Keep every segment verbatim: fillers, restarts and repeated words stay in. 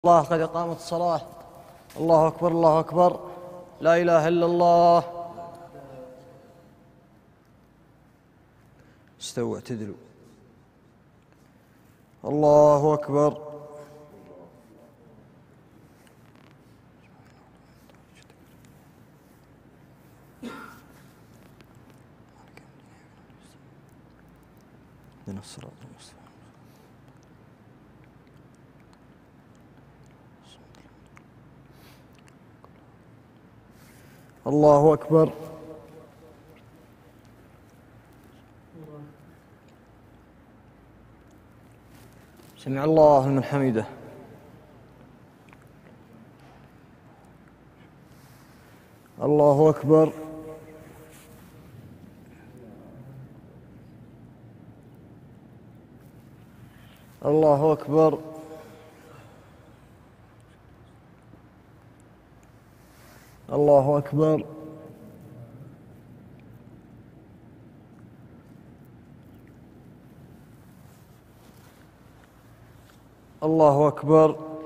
الله قد قامت الصلاة. الله أكبر الله أكبر، لا إله إلا الله. استووا اعتدلوا. الله أكبر. اهدنا الصراط المستقيم. الله أكبر. سمع الله لمن حمده. الله أكبر. الله أكبر. الله أكبر. الله أكبر.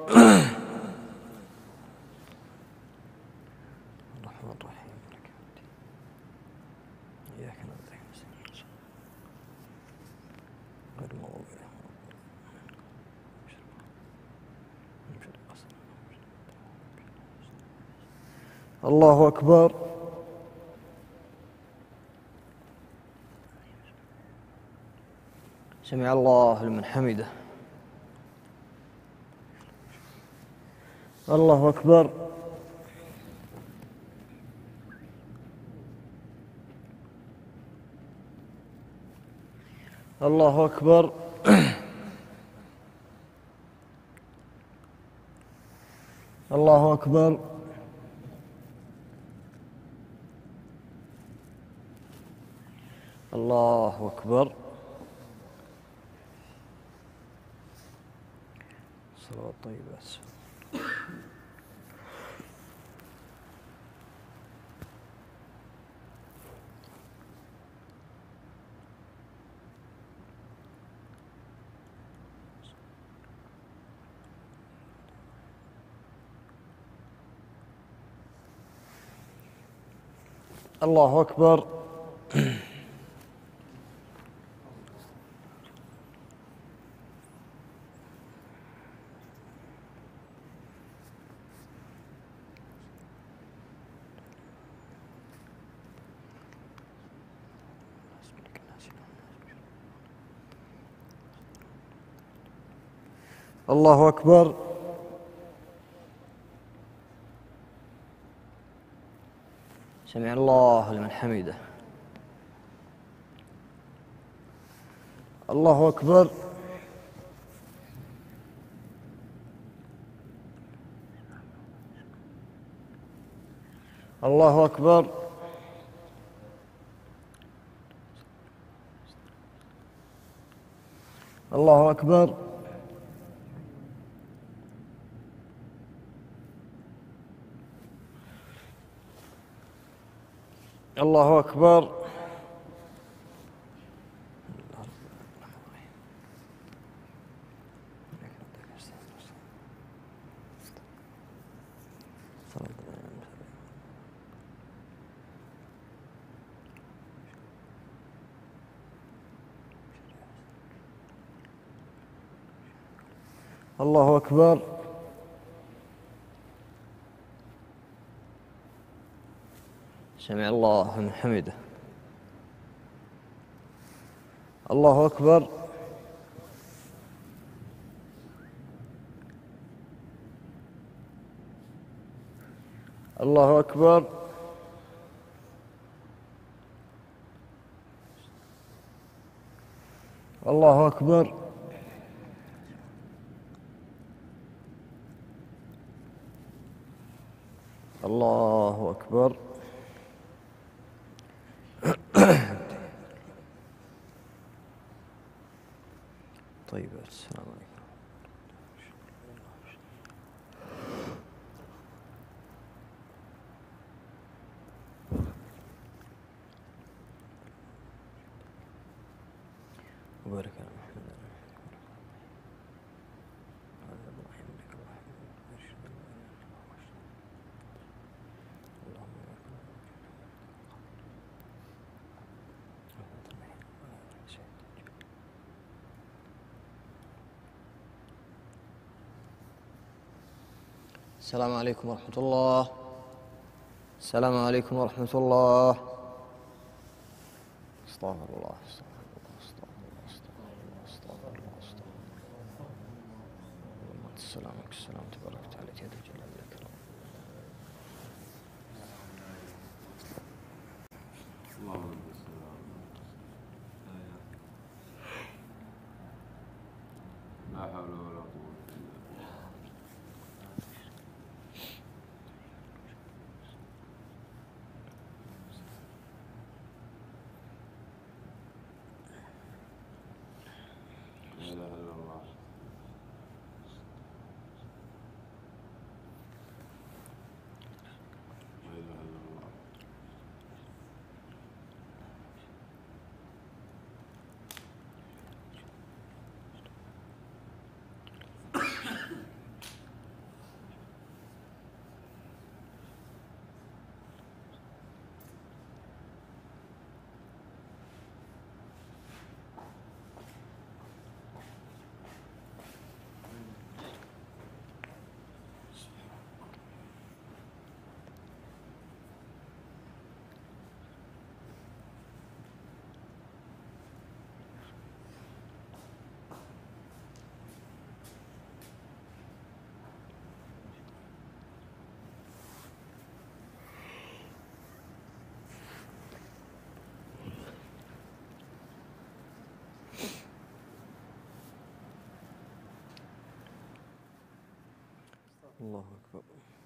الرحمن الرحيم مالك يوم الدين. إياك نعبد وإياك نستعين غير المغضوب عليهم ولا الضالين. الله أكبر. سمع الله لمن حمده. الله أكبر. الله أكبر. الله أكبر. الله أكبر. صلوات طيبات. الله أكبر. الله أكبر. سمع الله لمن حمده. الله أكبر. الله أكبر. الله أكبر. الله أكبر. الله أكبر. سمع الله لمن حمده. الله أكبر. الله أكبر. الله أكبر. الله أكبر. طيب السلام عليكم. وبارك على محمد. السلام عليكم ورحمة الله. السلام عليكم ورحمة الله. استغفر الله استغفر الله استغفر الله استغفر الله استغفر الله استغفر الله. اللهم انت السلام ومنك السلام تبارك وتعالى يا ذا الجلال والاكرام. لا حول ولا قوة إلا بالله. لا إله إلا الله. لا إله إلا الله. الله أكبر.